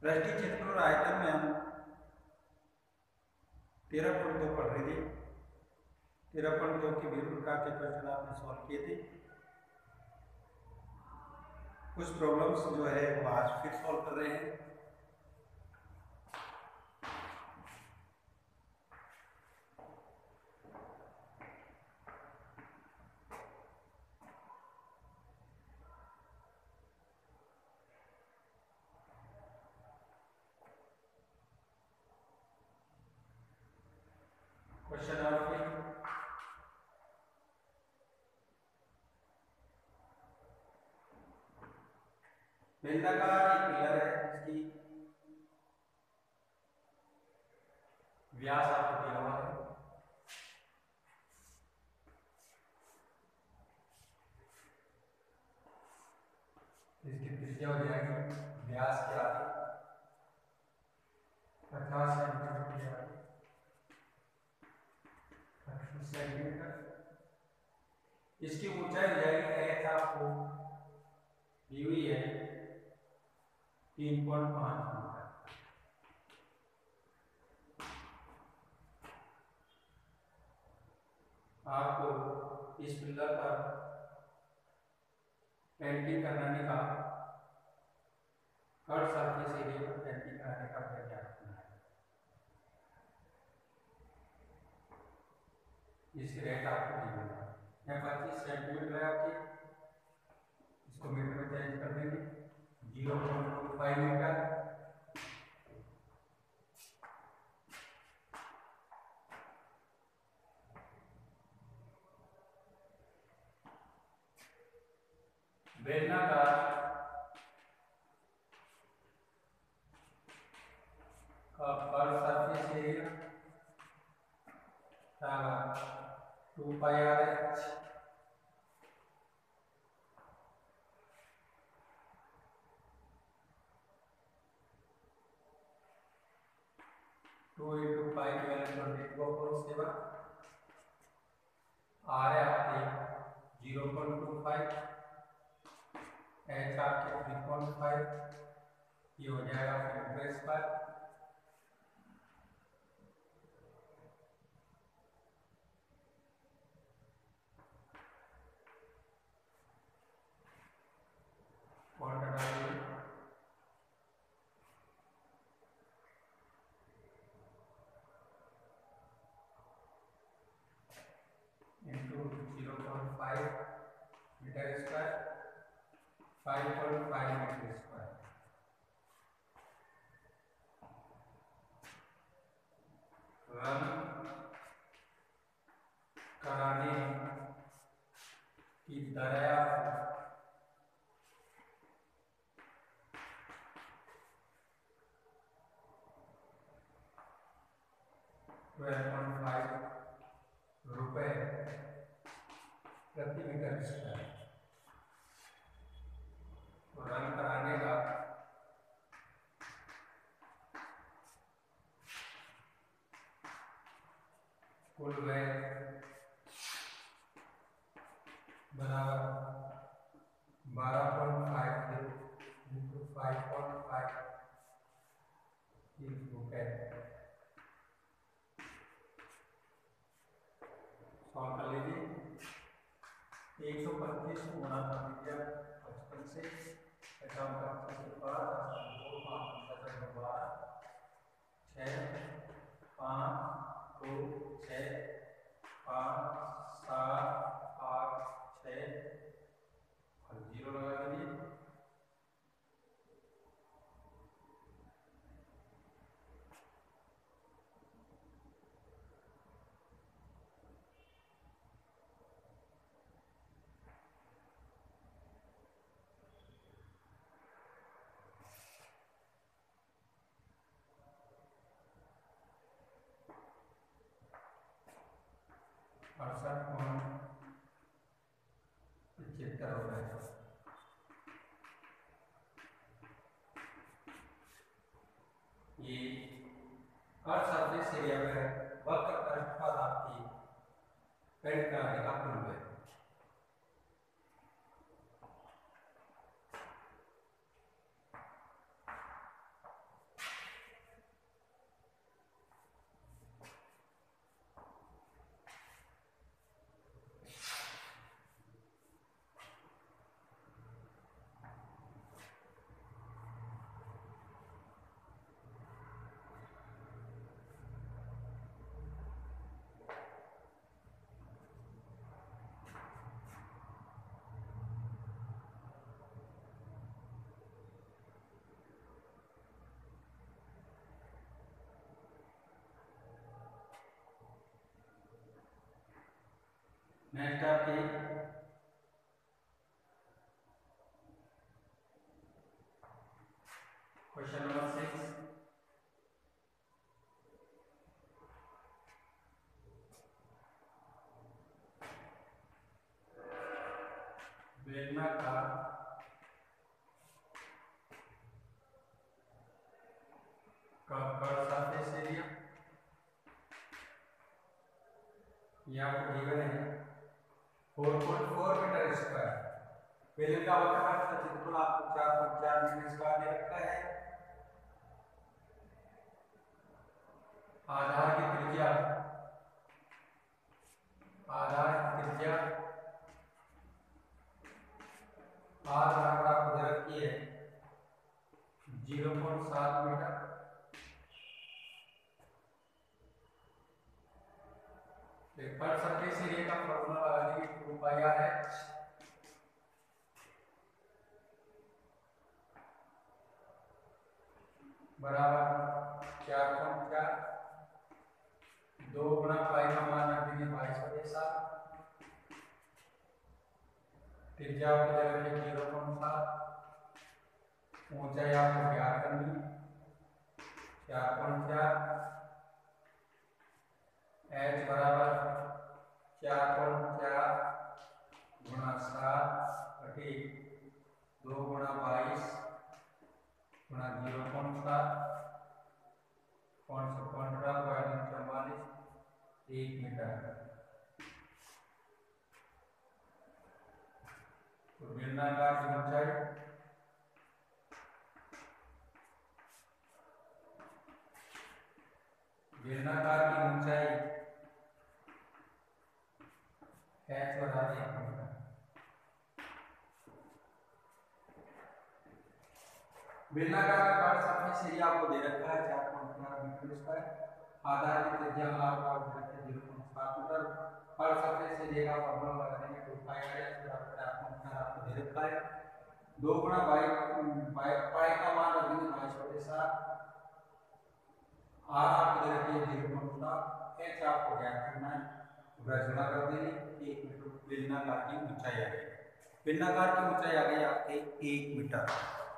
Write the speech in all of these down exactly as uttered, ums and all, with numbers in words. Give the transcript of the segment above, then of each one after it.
दृष्टि, क्षेत्र और आयतन में हम तेरह पॉइंट दो पढ़ रहे थे। तेरह पॉइंट दो के विभिन्न प्रकार के क्वेश्चन आपने सॉल्व किए थे। कुछ प्रॉब्लम्स जो है वो आज फिर सॉल्व कर रहे हैं। क्वेश्चन नंबर फिर बेलनाकार एक पिलर है जिसकी व्यास आपको दिया हुआ है। इसकी त्रिज्या हो जाएगी व्यास के आगे पचास सेंटीमीटर सेंटीमीटर। इसकी ऊंचाई हो जाएगी एच आपको दी हुई है तीन पॉइंट पांच मीटर। आपको इस पिलर पर पेंटिंग कराने का कर्व सरफेस एरिया पर पेंटिंग कराने का प्रयास करना है। इसकी रेट आपको दी हुई है। यहाँ पच्चीस सेंटीमीटर है आपकी, इसको मीटर में चेंज कर देंगे zero point two five metre. बेलनाकार का curve surface area two pi R H two into pi twenty two upon seven. R है आपके zero point two five, H आपके थ्री पॉइंट फाइव, ये हो जाएगा metre square. Into zero point five metre square, five point five metre square. रन कराने की दर twelve point five रुपए प्रति मीटर स्क्वायर। तो रन कराने का कुल व्यय बराबर बारह point five into five point five रुपए। सॉल्व कर लीजिए। एक सौ पच्चीस को गुणा कर दीजिए पचपन से, एकावन का पच्चीस से बारह, दो पाँच दस बारह, छः पाँच दो छः पाँच सात आठ छः और जीरो लगा दीजिए। अड़सठ पॉइंट पचहत्तर हो गए। ये कर्व सरफेस एरिया में वक्र पृष्ठ पर आपकी पेंट कराने का कुल है। नेक्स्ट आपकी क्वेश्चन नंबर सिक्स, बेलनाकार का कर्व सरफेस एरिया ये आपको गिवन है four point four metre square. बेलन का वक्रता का क्षेत्रफल आपको चार पॉइंट चार मीटर स्क्वायर दे रखा है। आधार की त्रिज्या आधार की त्रिज्या आर बराबर आपको दे रखी है जीरो पॉइंट सात मीटर। पर सरफेस एरिया का फॉर्मूला लगा देंगे टू पाई आर एच बराबर चार पॉइंट चार, दो गुना पाई का मान रख देंगे बाईस बटे सात, त्रिज्या आपको दे रखी है जीरो पॉइंट सात, ऊंचाई आपको ज्ञात करनी है चार पॉइंट चार, एच बराबर चार पॉइंट चार गुणा सात बटे दो गुणा बाईस गुणा जीरो पॉइंट सात पॉइंट से पॉइंट चौवालीस एक मीटर। तो बेलनाकार की ऊंचाई बेलनाकार की ऊंचाई एच बराबर एक मीटर। बेलनाकार का कर्व सरफेस एरिया आपको दे रखा है चार पॉइंट चार मीटर स्क्वायर। आधार की त्रिज्या आर बराबर दे रखी है जीरो पॉइंट सात मीटर। कर्व सरफेस एरिया का फॉर्मूला लगा देंगे टू पाई आर एच बराबर चार पॉइंट चार आपको दे रखा है, दो गुणा बाई पाई का मान रख देंगे बाईस बटे सात, आर आपको दे रखी है जीरो पॉइंट सात, एच आपको ज्ञात करना है गुणा कर देंगे एक मीटर। बेलनाकार की ऊंचाई आ गई बेलनाकार की ऊंचाई आ गई आपके एक metre.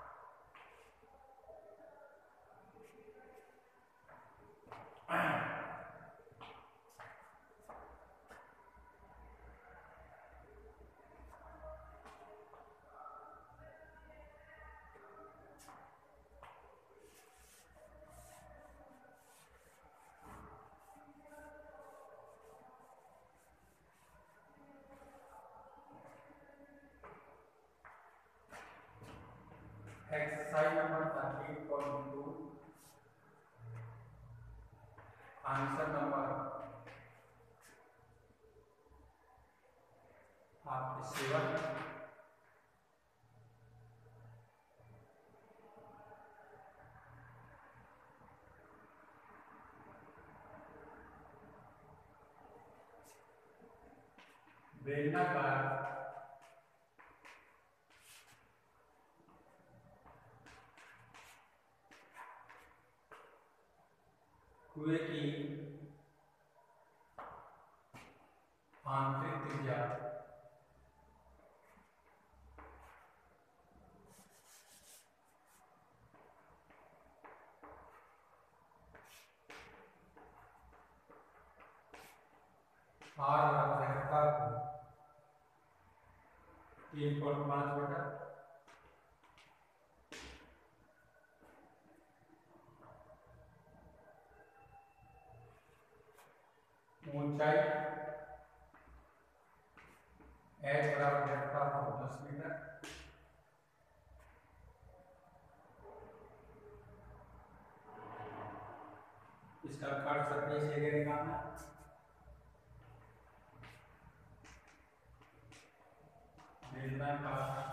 Exercise number thirteen point two, answer number आपके सेवन। बेलनाकार कुएं की आंतरिक त्रिज्या आर बराबर है आपको तीन पॉइंट पाँच मीटर। ऊंचाई एच बराबर है आपको दस मीटर। इसका कर्व सरफेस एरिया निकालना है। बेलनाकार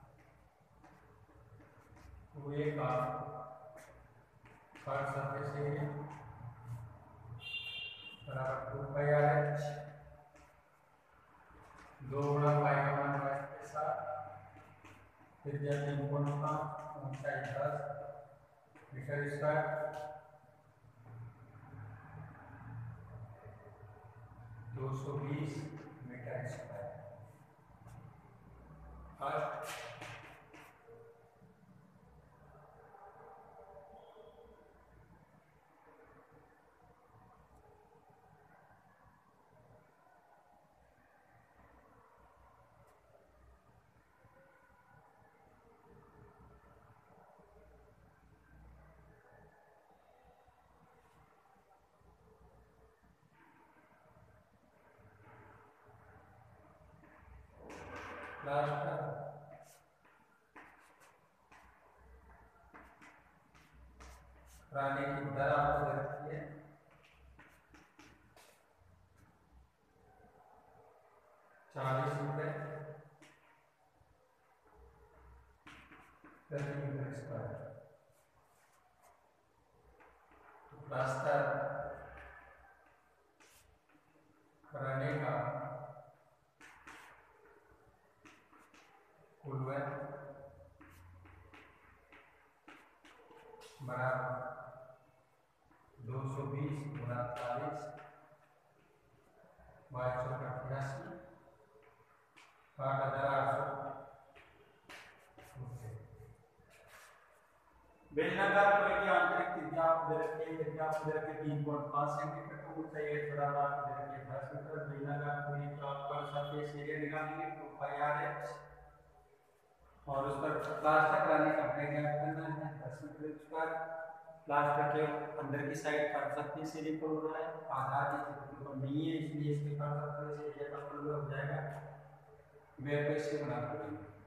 कुएं का कर्व सरफेस एरिया बराबर टू पाई आर एच, दो गुणा पाई का मान बाईस के साथ, त्रिज्या तीन पॉइंट पाँच, ऊंचाई दस मीटर स्क्वायर, दो सौ बीस metre. Metre square. First last रानी की दर आपको दे रखी है चालीस रुपए प्रति मीटर स्क्वायर। प्लास्टर कराने का कुल व्यय बराबर दो सौ बीस गुना चालीस बाईस सौ अठासी आठ हजार आठ सौ। बेलनाकार कोई की आंतरिक त्रिज्या आपको दे रखी है, त्रिज्या आपको दे रखी है तीन पॉइंट पाँच सेंटीमीटर, तो ऊंचाई थोड़ा सा आपको दे रखी है दस मीटर। बेलनाकार कोई का पर सरफेस एरिया निकालेंगे टू पाई आर एच और उस पर प्लास्टर कराने का हमें ज्ञात करना है दस मीटर स्क्वायर। प्लास्टर के अंदर की साइड पर सरफेस एरिया पर हो रहा है, आधार की क्षेत्र पर नहीं है, इसलिए इसके पर सरफेस एरिया का प्रयोग हो जाएगा वेब पे से गुणा करेंगे।